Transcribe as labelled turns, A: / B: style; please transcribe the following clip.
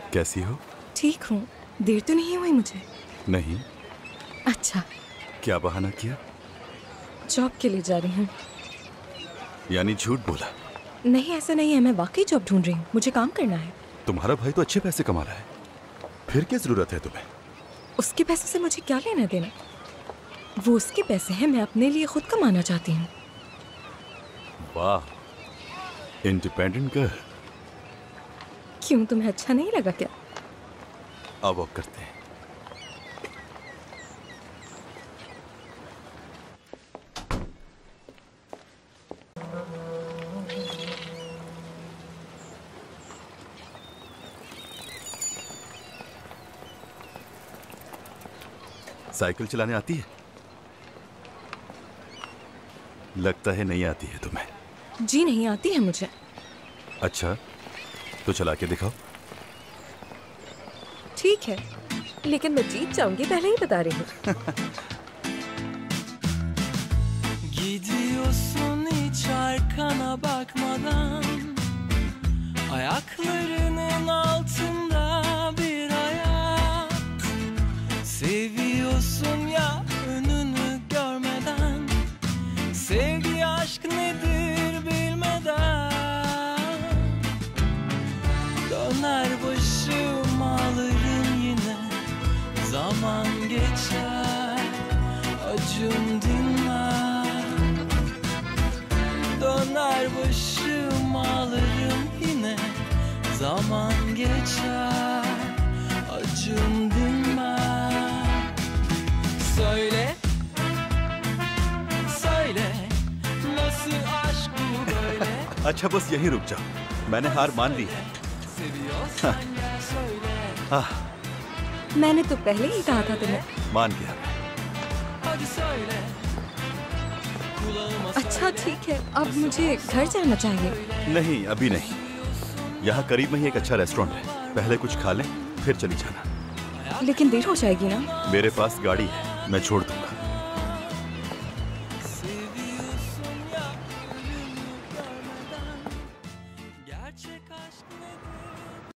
A: कैसी हो?
B: ठीक हूँ। देर तो नहीं हुई मुझे?
A: नहीं।
B: अच्छा।
A: क्या बहाना किया?
B: जॉब के लिए जा रही हूँ।
A: यानी झूठ बोला?
B: नहीं, ऐसा नहीं है, मैं वाकई जॉब ढूंढ रही हूँ, मुझे काम करना है।
A: तुम्हारा भाई तो अच्छे पैसे कमा रहा है, फिर क्या जरूरत है तुम्हें?
B: उसके पैसों से मुझे क्या लेना देना? वो उसके पैसे हैं, मैं अपने लिए खुद कमाना चाहती हूँ।
A: वाह, इंडिपेंडेंट गर्ल।
B: क्यों, तुम्हें अच्छा नहीं लगा क्या?
A: अब वॉक करते हैं। साइकिल चलाने आती है? लगता है नहीं आती है तुम्हें।
B: जी नहीं आती है मुझे।
A: अच्छा, तो चला के दिखाओ।
B: ठीक है, लेकिन मैं जीत जाऊंगी, पहले ही बता रही हूँ।
C: Gidiyorsun hiç arkana bakmadan, ayaklarının altında bir hayat. Seviyorsun ya önünü görmeden, sevgi aşk nedir bilmeden. Döner başım ağlarım yine, zaman geçer acım dinmez. Döner başım ağlarım yine, zaman geçer acım dinmez. Söyle, söyle, nasıl aşk bu böyle?
A: अच्छा बस यहीं रुक जाओ, मैंने हार मान ली है।
C: Seviyorsan gel söyle.
B: मैंने तो पहले ही कहा था तुम्हें।
A: मान गया।
C: Hadi söyle. Kulağıma
B: अच्छा ठीक है, अब मुझे घर जाना चाहिए।
A: नहीं, अभी नहीं। यहाँ करीब में ही एक अच्छा रेस्टोरेंट है, पहले कुछ खा लें फिर चली जाना।
B: लेकिन देर हो जाएगी ना?
A: मेरे पास गाड़ी है, मैं छोड़ दूंगा।